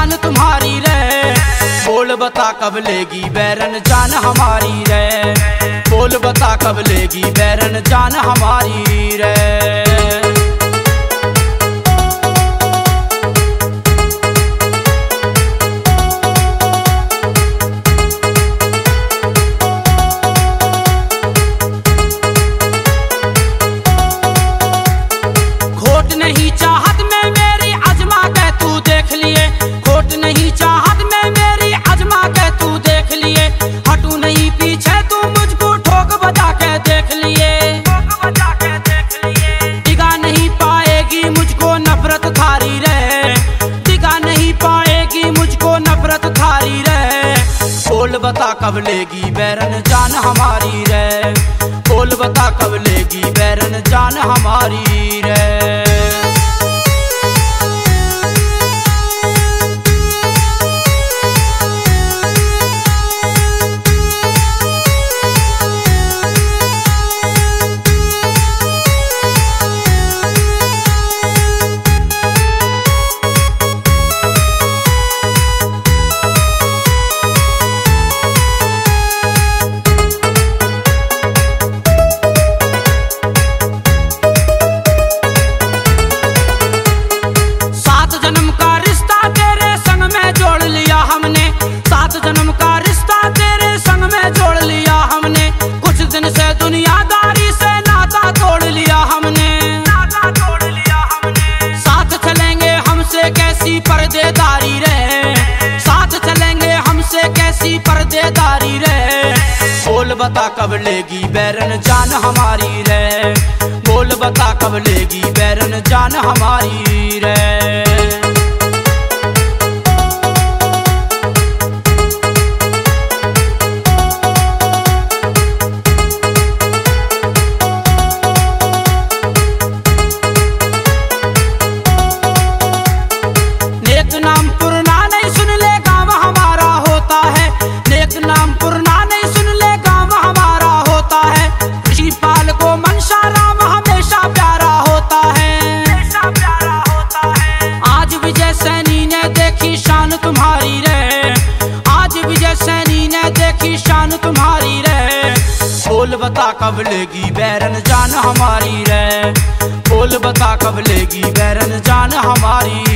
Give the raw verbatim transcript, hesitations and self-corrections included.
जान तुम्हारी रे। बोल बता कब लेगी बैरन जान हमारी रे। बोल बता कब लेगी बैरन जान हमारी रे। खोट नहीं चाहत में मेरी आजमा के तू देख लिए। खोट नहीं चाहत में मेरी आजमा के तू देख लिए। हटू नहीं पीछे तू मुझको ठोक बजा के देख लिए। टिका नहीं पाएगी मुझको नफरत थारी रे। टिका नहीं पाएगी मुझको नफरत थारी रे। बोल बता कब लेगी बैरन जान हमारी रे। बोल बता कब लेगी बैरन जान हमारी रे। जन्म का रिश्ता तेरे संग में जोड़ लिया हमने। सात जन्म का रिश्ता तेरे संग में जोड़ लिया हमने। कुछ दिन से दुनियादारी से नाता तोड़ लिया हमने। नाता तोड़ लिया हमने। साथ चलेंगे हमसे कैसी पर्देदारी रे। साथ चलेंगे हमसे कैसी पर्देदारी रे। बोल बता कब लेगी बैरन जान हमारी रे। बोल बता कब लेगी बैरन जान हमारी रे। नेक नाम पुरना नहीं सुन ले गाँव हमारा होता है। नेक नाम पुरना नहीं सुन ले गाँव हमारा होता है। ऋषि पाल को मनसा राम हमेशा प्यारा होता है। हमेशा प्यारा होता है। आज विजय सैनी ने देखी शान तुम्हारी रे। आज विजय सैनी ने देखी शान तुम्हारी रे। बोल बता कब लेगी बैरन जान हमारी रे। बोल बता कब लेगी बैरन जान हमारी